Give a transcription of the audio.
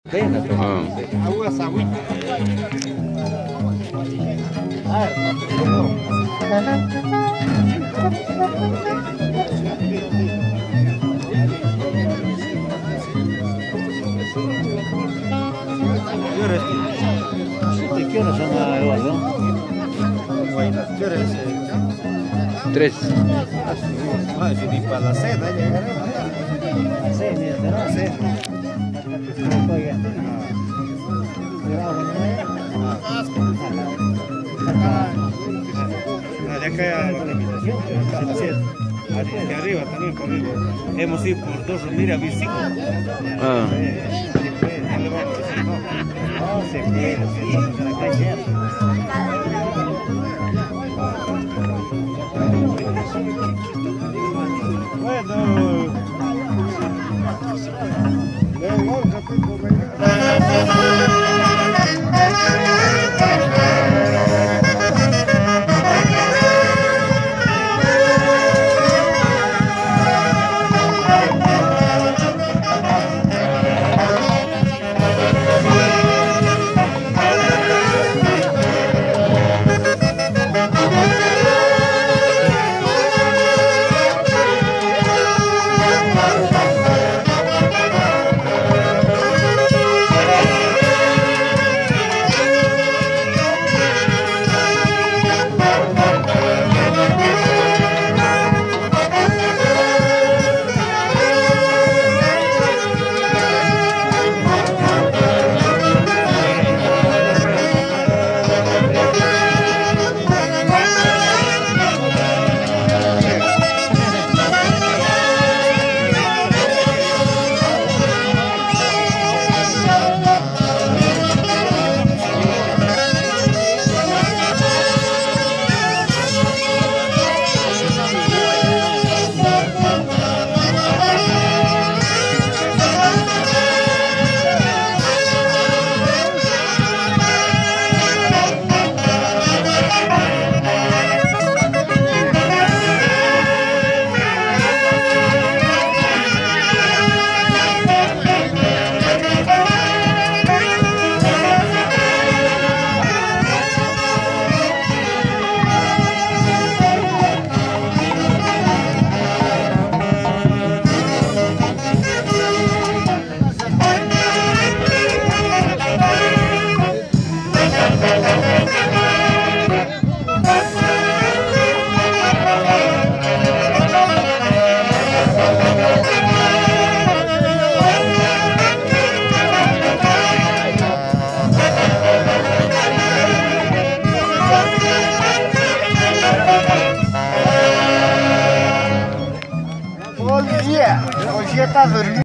Aguas, agüita. ¿Qué horas son, Eduardo? ¿Qué hora es? 3. Ah, yo ni para la cena llegaré. A 6, ¿no? A 6. De acá la invitación, de arriba también por arriba. Hemos ido por 2 Ramírez a Bicico. No se puede, en la calle. Bueno. Hoje está dormindo.